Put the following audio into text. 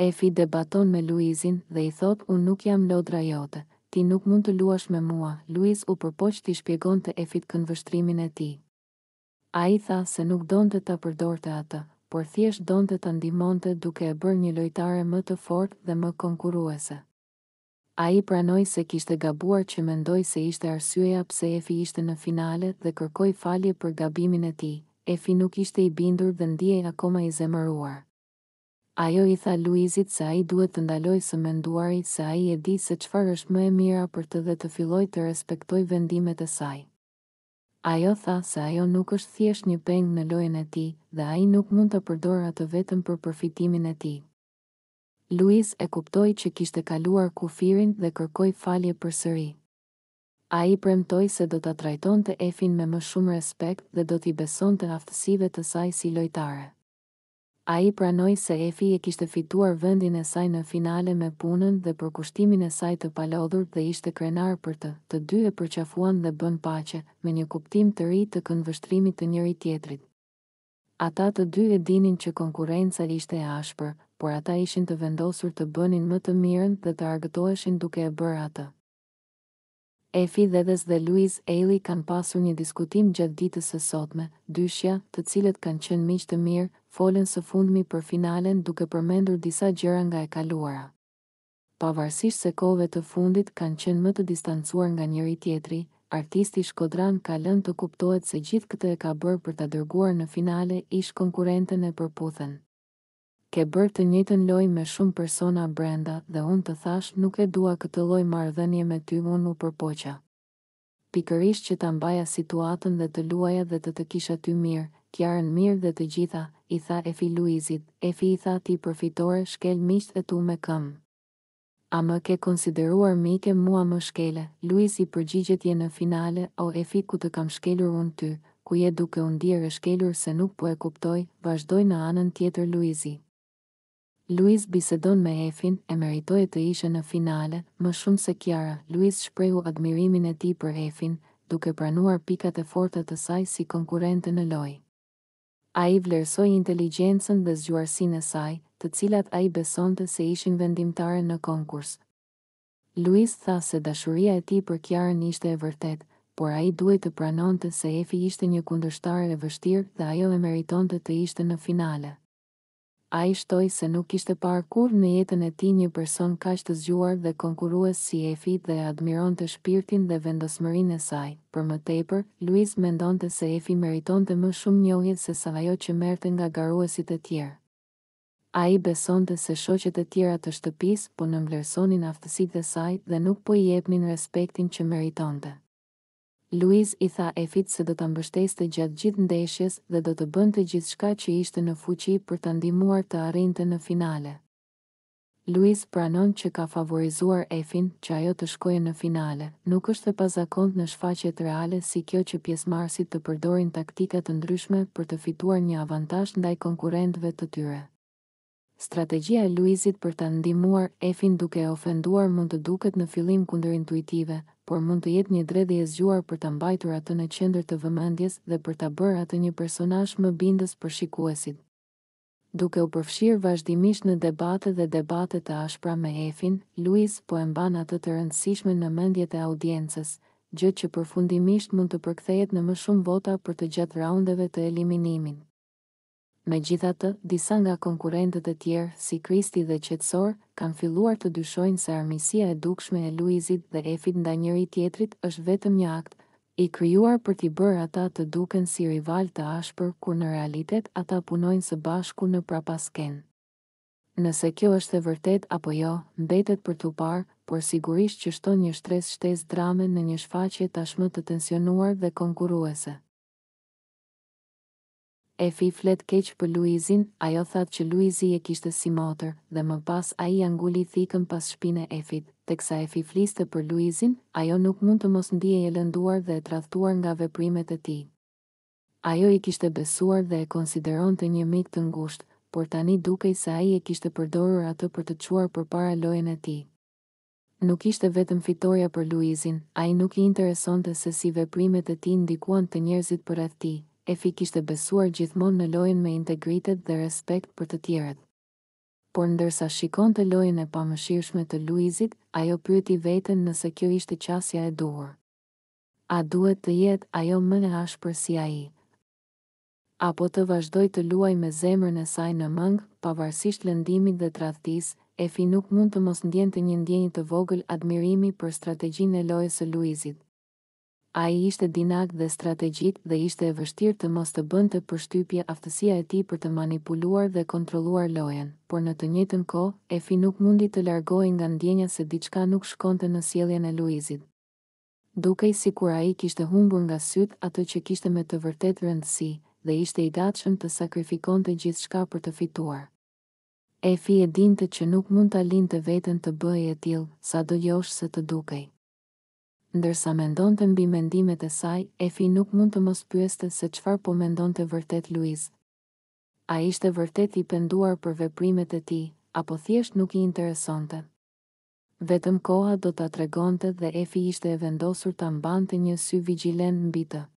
Efi debaton me Luizin dhe i thot unë nuk jam lodra jote, ti nuk mund të luash me mua. Luiz u përpoq t'i shpjegon të Efit këndvështrimin e tij. Ai tha se nuk donte ta përdorte atë, por thjesht donte ta ndihmonte duke e bërë një lojtare më të fortë dhe më konkurruese. Ai pranoi se kishte gabuar që mendoi se ishte arsyeja pse Efi ishte në finale dhe kërkoi falje për gabimin e tij. Efi nuk ishte i bindur dhe ndihej akoma i zemëruar. Ajo i tha Luizit se ai duhet të ndalojë së menduari se ai e di se çfarë është më e mira për të dhe të filloj të respektoj vendimet e saj. Ajo tha se ajo nuk është thjesht një peng në lojën e tij dhe ai nuk mund të përdorë atë vetëm për përfitimin e tij. Luiz e kuptoi që kishte kaluar kufirin dhe kërkoi falje përsëri. Ai premtoi se do ta trajtonte Efin me më shumë respekt dhe do t'i besonte aftësive të saj si lojtare. Ai pranoi se Efi e kishte fituar vendin e saj në finale me punën dhe për kushtimin e saj të palodhur dhe ishte krenar për të dy e përqafuan dhe bën paqe, me një kuptim të ri të këndvështrimit të njëri tjetrit. Ata të dy e dinin që konkurenca ishte e ashpër, por ata ishin të vendosur të bënin më të mirën dhe të argëtoheshin duke e bërë atë. Efi dhe Luiz Eili kanë pasur një diskutim gjatë ditës së sotme, dyshja, të cilët kanë qenë miq të mirë, folën së fundmi për finalen duke përmendur disa gjëra nga e kaluara. Pavarësisht se kohëve të fundit kanë qenë më të distancuar nga njëri tjetri, artisti shkodran ka lënë të kuptohet se gjithë këtë e ka bërë për ta dërguar në finale ish konkurrenten e përputhen. Ke bërë të njëjtën lojë me shumë persona brenda dhe unë të thash nuk e dua këtë lloj marrëdhënie me ty, unë u përpoqa. Pikërisht që ta mbaja situatën dhe të luaja dhe të kisha ty mirë, Kiarën mirë dhe të gjitha, i tha Efi Luizit. Efi i tha ti përfitore shkel miqt e tu me këmbë. A më ke konsideruar mike mua më shkele? Luiz i përgjigjet je në finale, o Efi ku të kam shkelur unë ty, ku je duke u ndier e shkelur se nuk po e kuptoj, vazhdoi në anën tjetër Luizi. Luiz bisedon me Efin, e meritoi të ishte në finale, më shumë se Kiara. Luiz shprehu admirimin e tij për Efin, duke pranuar pikat e forta të saj si konkurrente në lojë. Ai vlerësoi inteligjencën dhe zgjuarsinë e saj, të cilat ai besonte se ishin vendimtare në konkurs. Luiz tha se dashuria e tij për Kiarën ishte e vërtetë, por ai duhej të pranonte se Efi ishte një kundërshtar e vështirë dhe ajo e meritonte të ishte në finale. Ai shtoi se nuk kishte parë kurrë në jetën e tij një person kaq të zgjuar dhe konkurrues si Efi dhe admironte shpirtin dhe vendosmërinë e saj. Për më tepër, Luiz mendonte se Efi meritonte më shumë njohje se sa ajo që merrte nga garuesit e tjerë. Ai besonte se shoqet e tjera të shtëpisë po nënvlerësonin aftësitë e saj dhe nuk po i jepnin respektin që meritonte. Luiz i tha Efit se do ta mbështeste gjatë gjithë ndeshjes dhe do të bënte gjithçka që ishte në fuqi për ta ndihmuar të arrinte në finale. Luiz pranon që ka favorizuar Efin që ajo të shkojë në finale. Nuk është e pazakontë në shfaqjet reale si kjo që pjesëmarrësit të përdorin taktika të ndryshme për të fituar një avantazh ndaj konkurrentëve të tyre. Strategjia e Luizit për ta ndihmuar Efin duke e ofenduar mund të duket në fillim kundërintuitive, por mund të jetë një dredhje e zgjuar për ta mbajtur atë në qendër të vëmendjes dhe për ta bërë atë një personazh më bindës për shikuesit. Duke u përfshirë vazhdimisht në debate dhe debate të ashpra me Efin, Luiz po e mban atë të rëndësishme në mendjet e audiencës, gjë që përfundimisht mund të përkthehet në më shumë vota për të gjatë raundeve të eliminimin. Megjithatë, disa nga konkurrentët e tjerë, si Kristi dhe Qetësor, kanë filluar të dyshojnë se armiqësia e dukshme e Luizit dhe Efit ndaj njëri tjetrit është vetëm një akt i krijuar për t'i bërë ata të duken si rival të ashpër, kur në realitet ata punojnë së bashku në prapaskenë. Nëse kjo është e vërtet apo jo, mbetet për t'u parë, por sigurisht që shton një shtesë drame në një shfaqje tashmë të tensionuar dhe konkurruese. Efi flet keq për Luizin, ajo thatë që Luizi e kishte si motër, dhe më pas ai anguli thikën pas shpinën e Efit. Teksa Efi fliste për Luizin, ajo nuk mund të mos ndihej e lënduar dhe e tradhtuar nga veprimet e tij. Ajo i kishte besuar dhe e konsideronte një mik të ngushtë, por tani dukej se ai e kishte përdorur atë për të çuar përpara lojën e tij. Nuk ishte vetëm fitoria për Luizin, ai nuk i interesonte se si veprimet e tij ndikuan te njerëzit përreth tij. Efi kishte besuar gjithmonë në lojën me integritet dhe respekt për të tjerët. por ndërsa shikonte lojën e pamëshirshme të Luizit, ajo pyeti veten nëse kjo ishte qasja e duhur. A duhet të jetë ajo më e ashpër si ai? Apo të vazhdoj të luaj me zemrën e saj në mëng, pavarësisht lëndimit dhe tradhtisë, Efi nuk mund të mos ndjente një ndjenjë të vogël admirimi për strategjinë e lojës së Luizit. Ai ishte dinag dhe strategjik dhe ishte e vështirë të mos të bënte përshtypje aftësia e tij për të manipuluar dhe kontrolluar lojën, por në të njëjtën kohë, Efi nuk mundi të largohej nga ndjenja se diçka nuk shkonte në sjelljen e Luizit. Dukej sikur ai kishte humbur nga syt atë që kishte me të vërtetë rëndësi, dhe ishte i gatshëm të sakrifikonte gjithçka për të fituar. Efi e dinte që nuk mund ta linte veten të bëhej e tillë, sado josh se të dukej. Ndërsa mendonte mbi mendimet e saj, Efi nuk mund të mos pyeste se çfarë po mendonte vërtet Luiz. A ishte vërtet i penduar për veprimet e tij, apo thjesht nuk i interesonte? Vetëm koha do ta tregonte dhe Efi ishte e vendosur ta mbante një sy vigjilent mbi të.